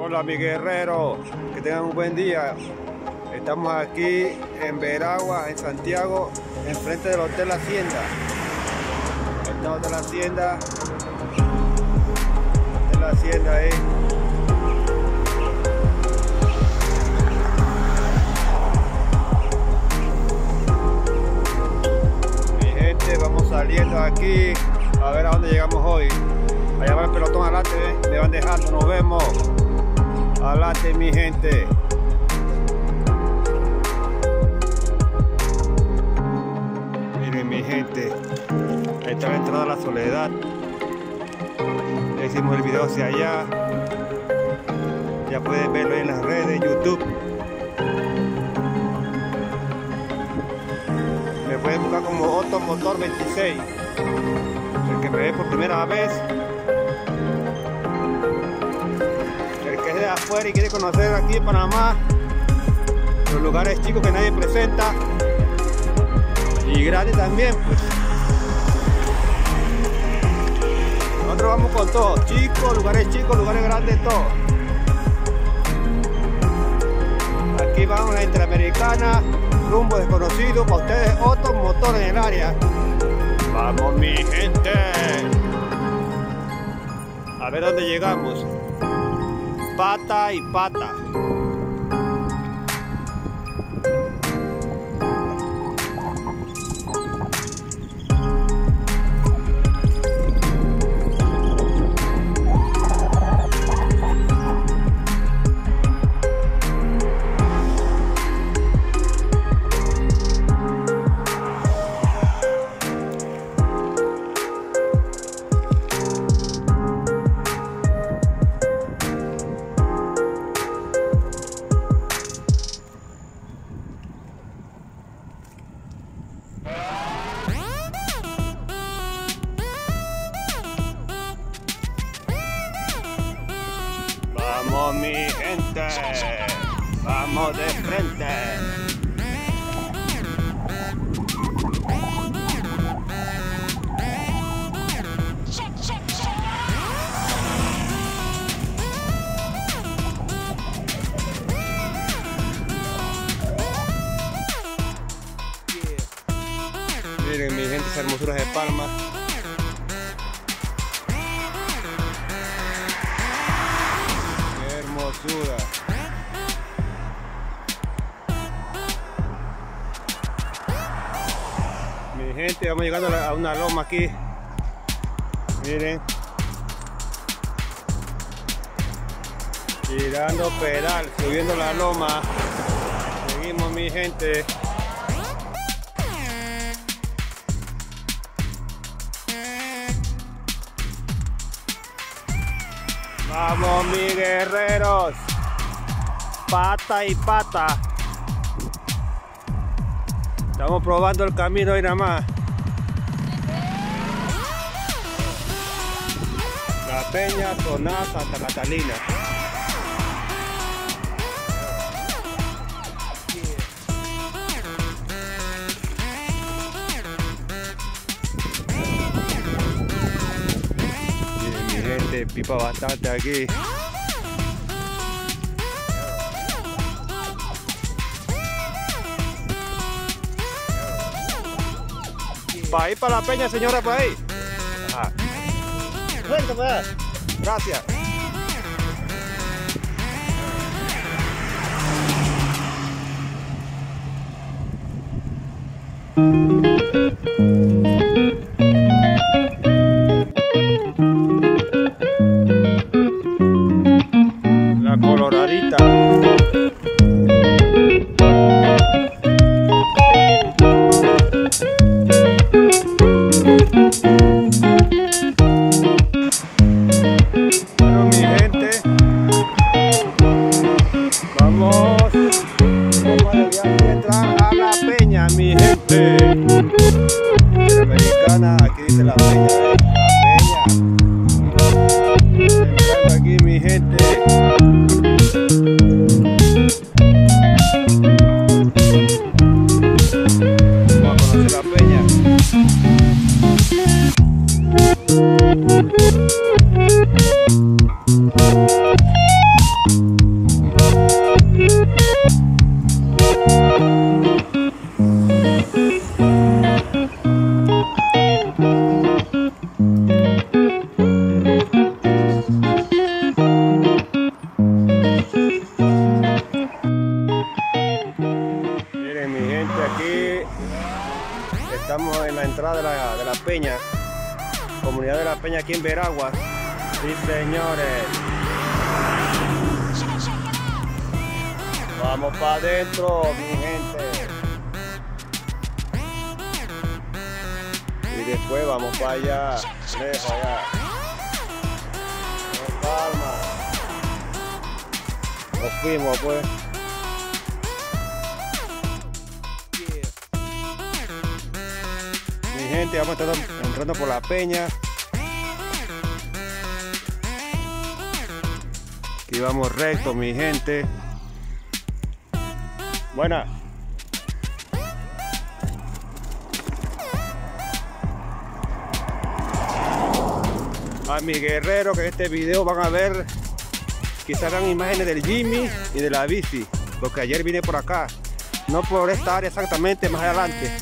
Hola mi guerrero, que tengan un buen día. Estamos aquí en Veragua, en Santiago, enfrente del Hotel Hacienda. Este Hotel Hacienda. Hotel Hacienda ahí. Mi gente, vamos saliendo aquí a ver a dónde llegamos hoy. Allá va el pelotón adelante, me van dejando, nos vemos. Adelante mi gente. Miren mi gente, ahí está la entrada a la Soledad. Hicimos el video hacia allá. Ya pueden verlo en las redes, YouTube. Me pueden buscar como Otto Motor 26. El que me ve por primera vez. De afuera y quiere conocer aquí en Panamá los lugares chicos que nadie presenta y grandes también, pues nosotros vamos con todo, chicos, lugares grandes, todo. Aquí vamos a la Interamericana, rumbo desconocido para ustedes, otro motor en el área. Vamos mi gente, a ver dónde llegamos. Pata y pata. Vamos mi gente, vamos de frente. Miren mi gente, esas hermosuras de palmas. Hermosura. Mi gente, vamos llegando a una loma aquí. Miren. Tirando pedal, subiendo la loma. Seguimos mi gente. Vamos mis guerreros, pata y pata. Estamos probando el camino hoy nada más. La Peña, Soná, Santa Catalina. Pipa bastante aquí. ¿Para ir para la Peña, señora, por ahí? Ajá. Gracias. Coloradita. Bueno mi gente, vamos a entrar a la Peña mi gente. Interamericana, aquí dice la Peña, entrando aquí mi gente. Estamos en la entrada de la peña, comunidad de la Peña aquí en Veraguas. Sí, señores. Vamos para adentro, mi gente. Y después vamos para allá, lejos allá. Con calma. Nos fuimos pues. Mi gente, vamos a estar entrando por la peña. Aquí vamos recto, mi gente. Buena. A mis guerreros que en este video van a ver, quizás vean imágenes del Jimmy y de la bici, porque ayer vine por acá, no por esta área exactamente, más adelante.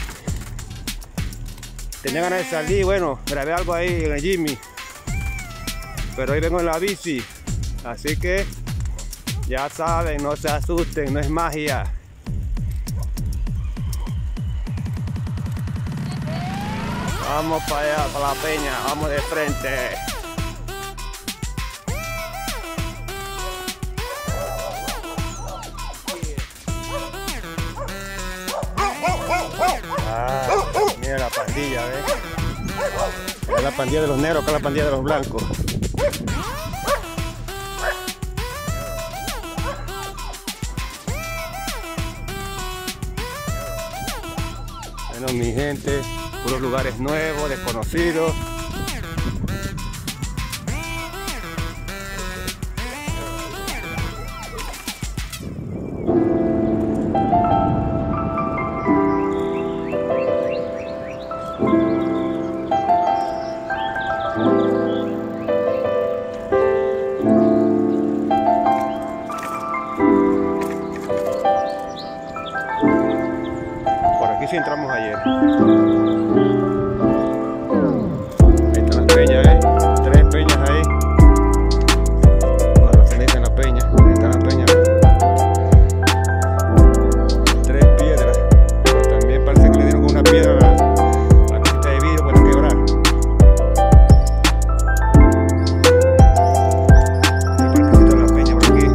Tenía ganas de salir, bueno, grabé algo ahí en el Jimmy, pero hoy vengo en la bici, así que ya saben, no se asusten, no es magia. Vamos para allá, para la peña, vamos de frente. Mira la pandilla, ¿ves? Es la pandilla de los negros, acá es la pandilla de los blancos. Bueno, mi gente, puros lugares nuevos, desconocidos. Por aquí sí entramos ayer. Ahí están las peñas, ¿eh? 3 peñas ahí. Ahora se necesitan la peña. Ahí está la peña, ¿eh? 3 piedras. Pero también parece que le dieron con una piedra a la cosita de vidrio para quebrar. El parquecito de la peña por aquí.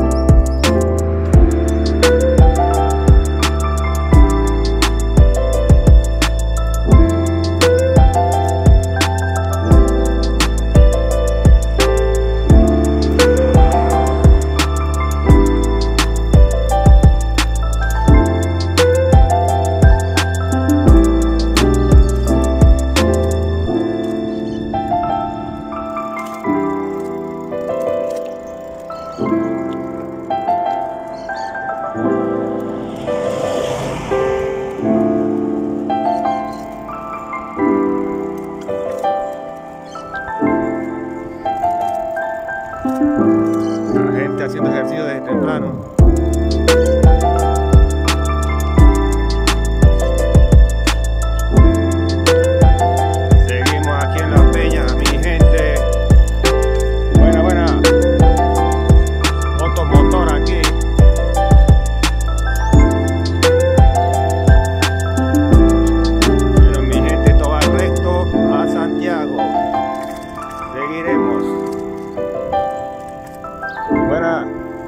La gente haciendo ejercicio desde temprano. Seguimos aquí en la peña, mi gente. Buena, buena. Motor aquí. Pero mi gente, todo va recto a Santiago. Seguiremos. Buena.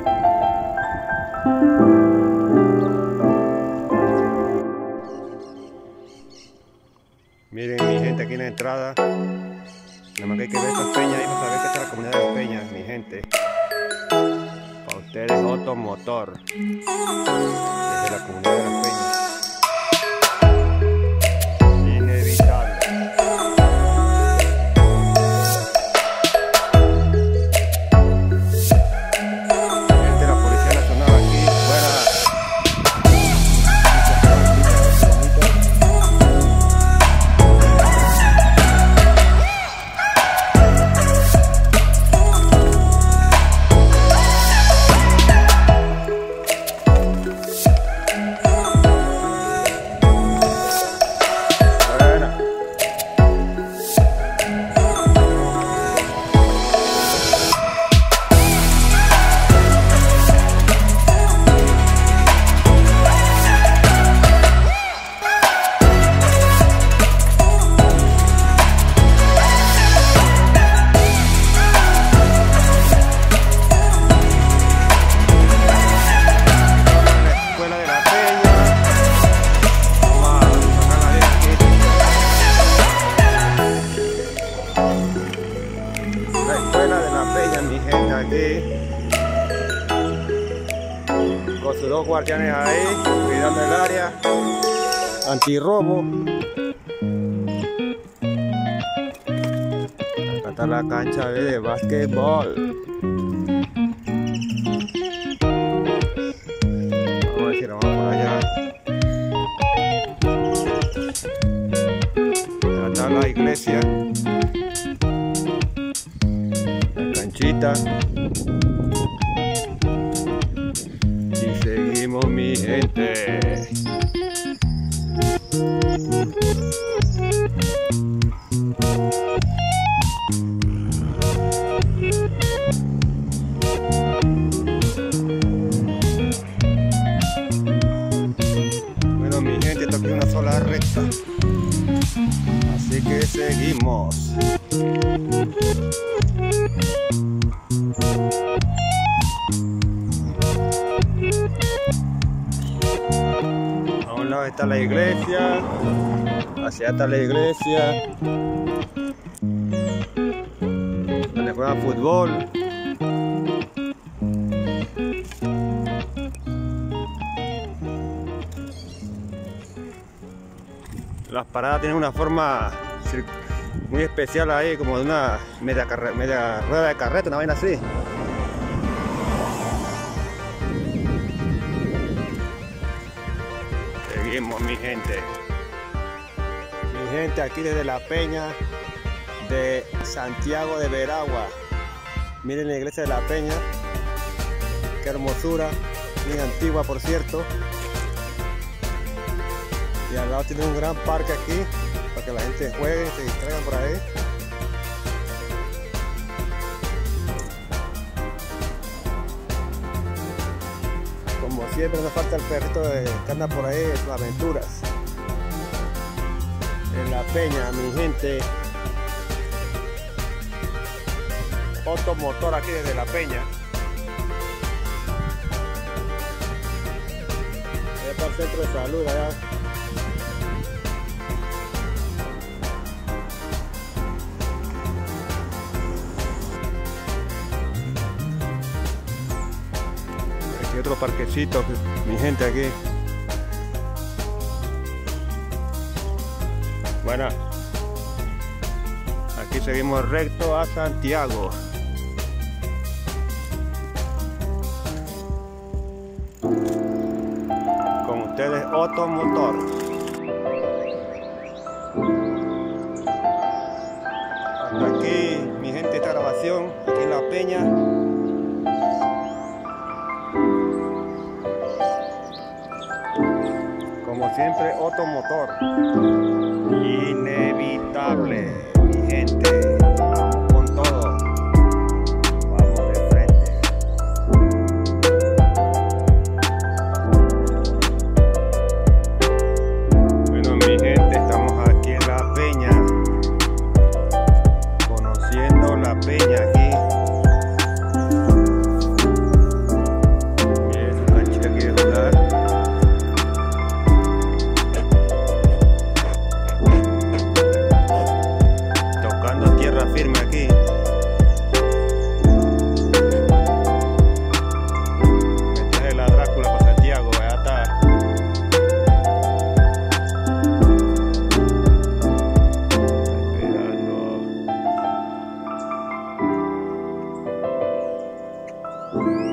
Miren mi gente aquí en la entrada. Nada más que hay que ver estas peñas ahí para saber que está la comunidad de las peñas, mi gente. Para ustedes Automotor. Desde la comunidad de las peñas. Inevitable. aquí con sus dos guardianes ahí cuidando el área antirrobo. Acá está la cancha de básquetbol. Vamos a ver si nos vamos por allá. Acá está la iglesia, la canchita. Y seguimos, mi gente. Bueno, mi gente, esto aquí es una sola recta, así que seguimos. A un lado está la iglesia, hacia allá está la iglesia, donde juegan fútbol. Las paradas tienen una forma muy especial ahí, como de una media rueda de carreta, una vaina así. Seguimos, mi gente. Mi gente, aquí desde la peña de Santiago de Veragua. Miren la iglesia de la peña. Qué hermosura. Bien antigua, por cierto. Y al lado tiene un gran parque aquí para que la gente juegue y se distraigan por ahí. Como siempre, no falta el perrito que anda por ahí en sus aventuras. En la peña, mi gente. Otto Motor aquí desde la peña. Allá está el centro de salud, allá. Aquí otro parquecito, mi gente, aquí. Bueno, aquí seguimos recto a Santiago. Con ustedes, Otto Motor. Hasta aquí, mi gente, esta grabación, aquí en la peña. Como siempre, Otto Motor. Inevitable, mi gente. Vamos con todo. Vamos de frente. Bueno, mi gente, estamos aquí en la peña. Conociendo la peña aquí. Miren su canchita aquí de jugar. Firme aquí. Me traje la Drácula para Santiago, allá está. Esperando.